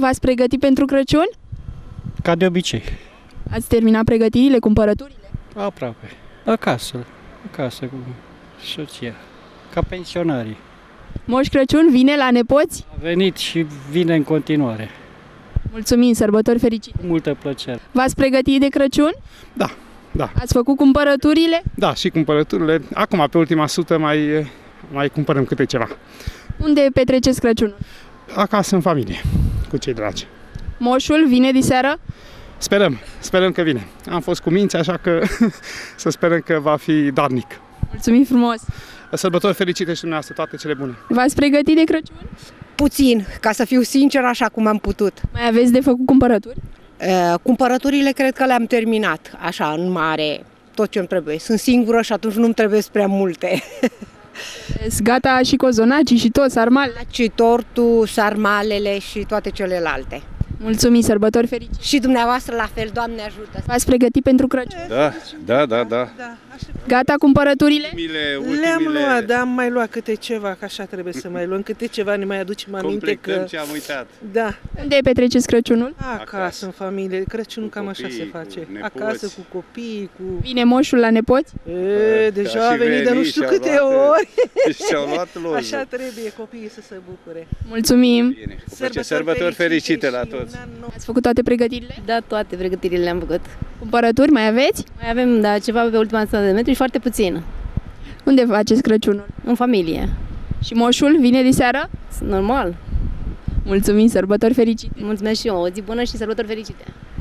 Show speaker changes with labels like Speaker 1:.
Speaker 1: V-ați pregătit pentru Crăciun?
Speaker 2: Ca de obicei.
Speaker 1: Ați terminat pregătirile, cumpărăturile?
Speaker 2: Aproape. Acasă cu soția. Ca pensionarii.
Speaker 1: Moș Crăciun vine la nepoți?
Speaker 2: A venit și vine în continuare.
Speaker 1: Mulțumim, sărbători fericite!
Speaker 2: Cu multă plăcere.
Speaker 1: V-ați pregătit de Crăciun?
Speaker 3: Da.
Speaker 1: Ați făcut cumpărăturile?
Speaker 3: Da, și cumpărăturile. Acum, pe ultima sută, mai cumpărăm câte ceva.
Speaker 1: Unde petreceți Crăciunul?
Speaker 3: Acasă, în familie, cu cei dragi.
Speaker 1: Moșul vine diseară?
Speaker 3: Sperăm că vine. Am fost cu minți, așa că să sperăm că va fi darnic.
Speaker 1: Mulțumim frumos!
Speaker 3: Sărbători fericite și dumneavoastră, toate cele bune.
Speaker 1: V-ați pregătit de Crăciun?
Speaker 4: Puțin, ca să fiu sincer, așa cum am putut.
Speaker 1: Mai aveți de făcut cumpărături?
Speaker 4: Cumpărăturile cred că le-am terminat, așa, în mare, tot ce îmi trebuie. Sunt singură și atunci nu-mi trebuie prea multe.
Speaker 1: Sunt gata și cozonacii și tot, sarmalele?
Speaker 4: Și tortul, sarmalele și toate celelalte.
Speaker 1: Mulțumim, sărbători fericite!
Speaker 4: Și dumneavoastră la fel, Doamne ajută!
Speaker 1: V-ați pregătit pentru Crăciun?
Speaker 5: Da.
Speaker 1: Gata cumpărăturile?
Speaker 6: Le-am luat, dar am mai luat câte ceva, că așa trebuie să mai luăm câte ceva, ne mai aducem aminte că...
Speaker 5: ce am uitat.
Speaker 6: Da.
Speaker 1: Unde petreceți Crăciunul?
Speaker 6: Acasă, în familie. Crăciunul cam așa se face.
Speaker 5: cu nepoți.
Speaker 6: Acasă, cu copii, cu...
Speaker 1: Vine moșul la nepoți?
Speaker 6: Deja a venit de nu știu câte ori.
Speaker 5: Și-au luat loză.
Speaker 6: Așa trebuie copiii să se bucure.
Speaker 1: Mulțumim!
Speaker 5: Sărbători fericite la toți!
Speaker 1: Ați făcut toate pregătirile?
Speaker 7: Da, toate pregătirile le-am făcut.
Speaker 1: Cumpărături mai aveți?
Speaker 7: Mai avem, da, ceva pe ultima 100 de metri și foarte puțin.
Speaker 1: Unde faceți Crăciunul?
Speaker 7: În familie.
Speaker 1: Și moșul vine diseară?
Speaker 7: Normal.
Speaker 1: Mulțumim, sărbători fericite!
Speaker 7: Mulțumesc și eu. O zi bună și sărbători fericite!